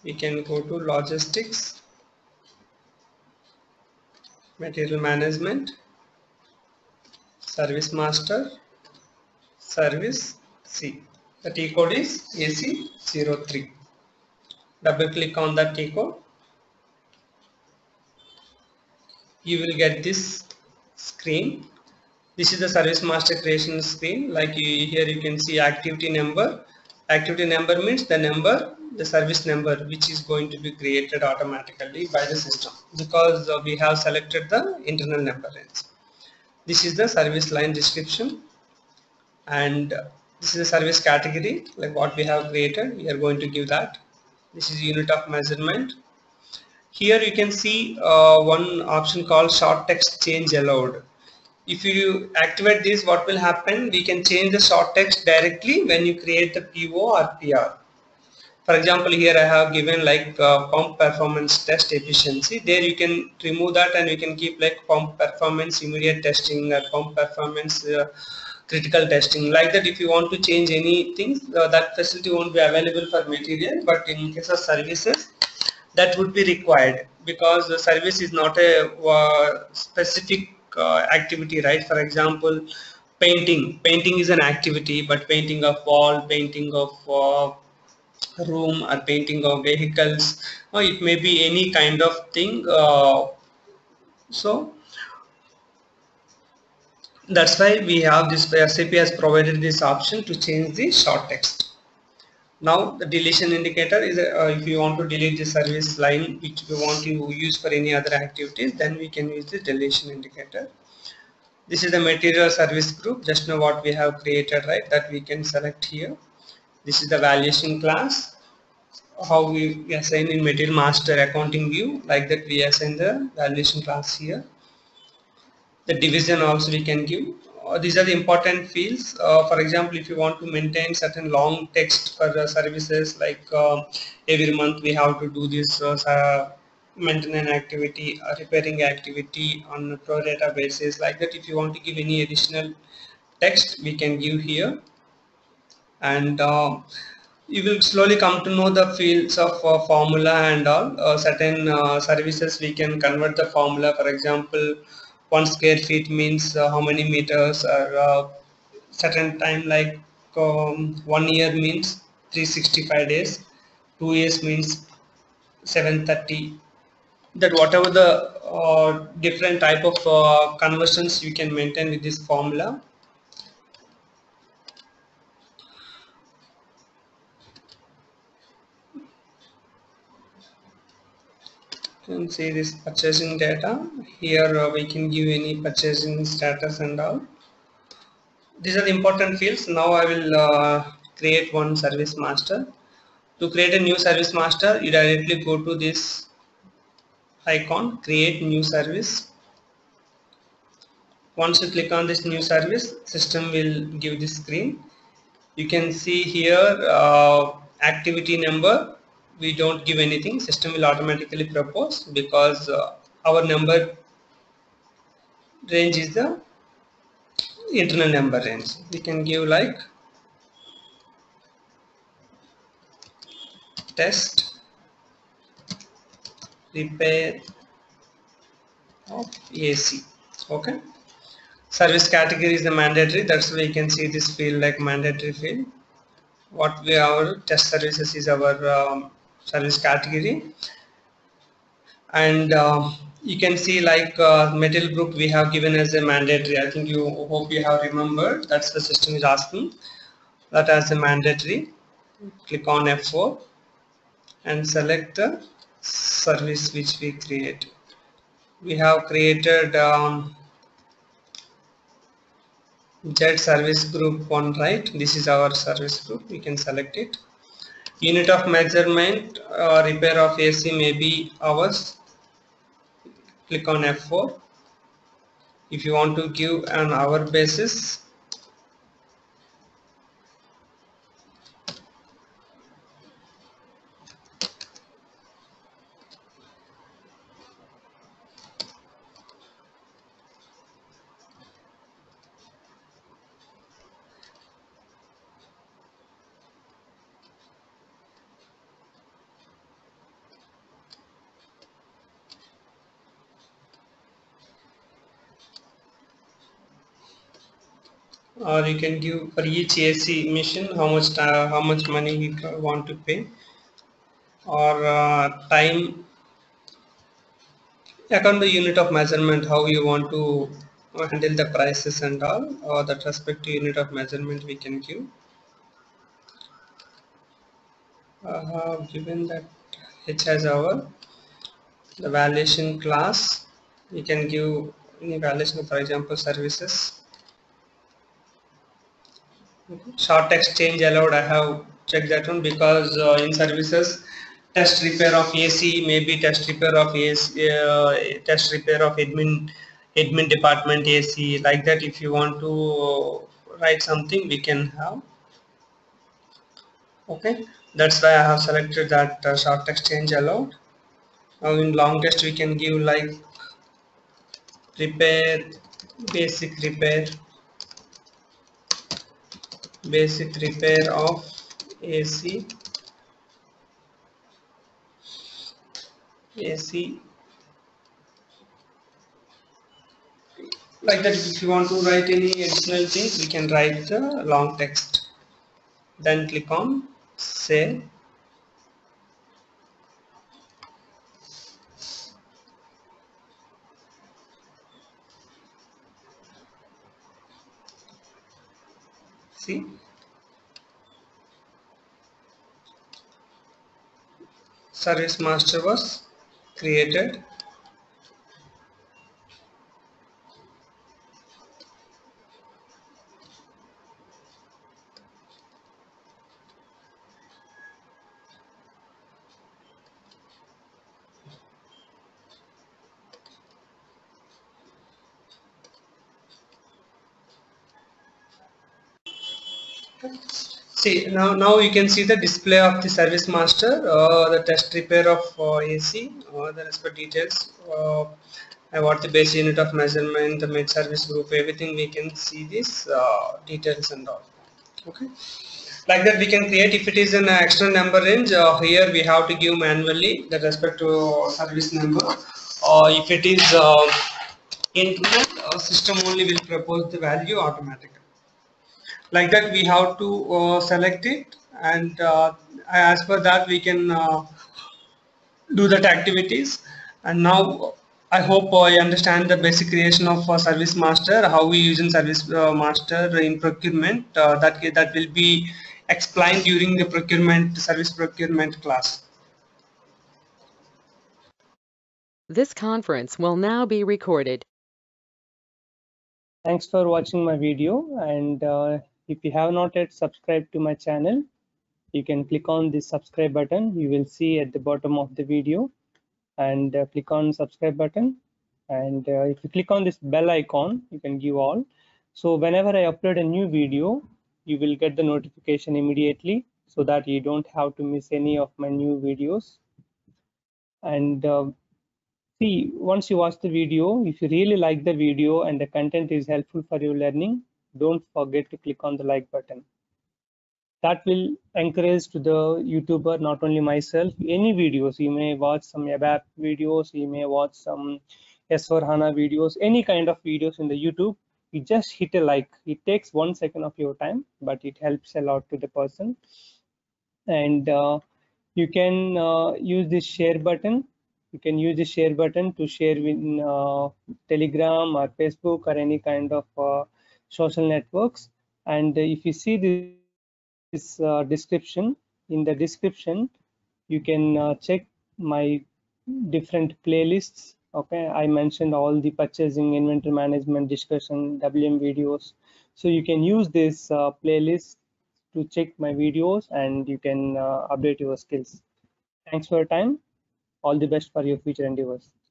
we can go to logistics, material management, service master, service C. The T code is AC03. Double click on the T code. You will get this screen. This is the service master creation screen. Like here you can see activity number. Activity number means the number, the service number, which is going to be created automatically by the system, because we have selected the internal number range. This is the service line description, and this is the service category, like what we have created. We are going to give that. This is unit of measurement. Here you can see one option called short text change allowed. If you activate this, what will happen? We can change the short text directly when you create the PO or PR. For example, here I have given like pump performance test efficiency. There you can remove that and we can keep like pump performance immediate testing or pump performance critical testing. Like that, if you want to change anything, that facility won't be available for material, but in case of services, that would be required, because the service is not a specific activity, right? For example, painting is an activity, but painting of wall, painting of room, or painting of vehicles, or it may be any kind of thing. So that's why we have this, SAP has provided this option to change the short text. Now the deletion indicator is if you want to delete the service line which we want to use for any other activities, then we can use the deletion indicator. This is the material service group, just now what we have created, right? That we can select here. This is the valuation class, how we assign in material master accounting view, like that we assign the valuation class here. The division also we can give. These are the important fields. For example, if you want to maintain certain long text for the services, like every month we have to do this maintenance activity, repairing activity on a pro rata basis, like that. If you want to give any additional text, we can give here. And you will slowly come to know the fields of formula and all. Certain services we can convert the formula. For example, 1 square feet means how many meters, or certain time, like 1 year means 365 days, 2 years means 730. That whatever the different type of conversions you can maintain with this formula. You can see this purchasing data here. We can give any purchasing status and all. These are the important fields. Now I will create one service master. To create a new service master, you directly go to this icon, create new service. Once you click on this new service, system will give this screen. You can see here activity number. We don't give anything. System will automatically propose, because our number range is the internal number range. We can give like test repair of AC. Okay. Service category is the mandatory. That's why you can see this field like mandatory field. What we our test services is our service category. And you can see like material group we have given as a mandatory. I think you hope you have remembered. That's the system is asking that as a mandatory. Click on F4 and select the service which we create. We have created Z service group 1, right? This is our service group. We can select it. Unit of measurement, repair of AC may be hours. Click on F4. If you want to give an hour basis, or you can give for each AC machine how much money you want to pay, or time according to unit of measurement how you want to handle the prices and all, or that respect to unit of measurement we can give. Given that h has our the valuation class, we can give any valuation, for example services. Short exchange allowed, I have checked that one because in services test repair of AC, maybe test repair of AC, test repair of admin department AC, like that. If you want to write something, we can have. Okay, that's why I have selected that short exchange allowed. Now in long test we can give like repair, basic repair, basic repair of AC, AC, like that. If you want to write any additional things, we can write the long text, then click on save. See, service master was created. See, now you can see the display of the service master, the test repair of AC, the respect details. What the base unit of measurement, the mid service group, everything we can see this details and all. Okay, like that we can create. If it is an external number range, here we have to give manually the respect to service number. If it is internal, system only will propose the value automatically. Like that we have to select it, and as per that we can do that activities. And now I hope I understand the basic creation of service master, how we use in service master in procurement. That will be explained during the procurement service procurement class. This conference will now be recorded. Thanks for watching my video, and if you have not yet subscribed to my channel, you can click on the subscribe button. You will see at the bottom of the video, and click on subscribe button. And if you click on this bell icon, you can give all. So whenever I upload a new video, you will get the notification immediately, so that you don't have to miss any of my new videos. And see, once you watch the video, if you really like the video and the content is helpful for your learning, don't forget to click on the like button. That will encourage to the YouTuber, not only myself, any videos. You may watch some ABAP videos, you may watch some S4HANA videos, any kind of videos in the YouTube. You just hit a like. It takes 1 second of your time, but it helps a lot to the person. And you can use this share button. You can use the share button to share in Telegram or Facebook or any kind of social networks. And if you see this description, in the description you can check my different playlists. Okay, I mentioned all the purchasing, inventory management, discussion, WM videos. So you can use this playlist to check my videos, and you can update your skills. Thanks for your time. All the best for your future endeavors.